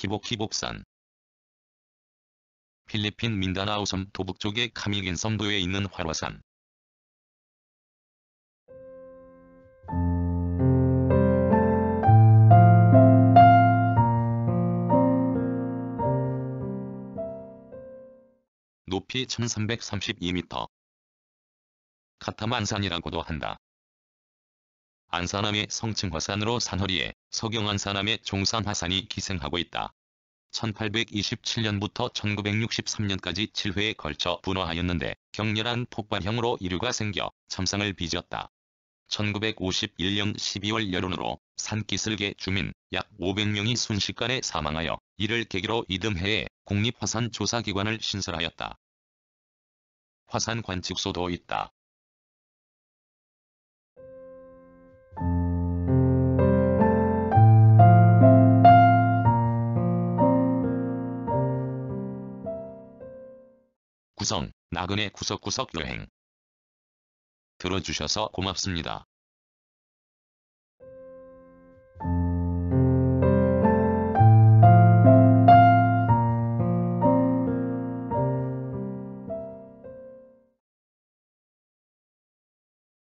키보키복산. 필리핀 민다나오 섬 도북쪽의 카미긴 섬도에 있는 활화산. 높이 1332m. 카타만산이라고도 한다. 안산암의 성층화산으로 산허리에 서경안산암의 종산화산이 기생하고 있다. 1827년부터 1963년까지 7회에 걸쳐 분화하였는데 격렬한 폭발형으로 이류가 생겨 참상을 빚었다. 1951년 12월 여론으로 산기슭의 주민 약 500명이 순식간에 사망하여 이를 계기로 이듬해에 국립화산조사기관을 신설하였다. 화산 관측소도 있다. 구성: 나그네 구석구석 여행. 들어주셔서 고맙습니다.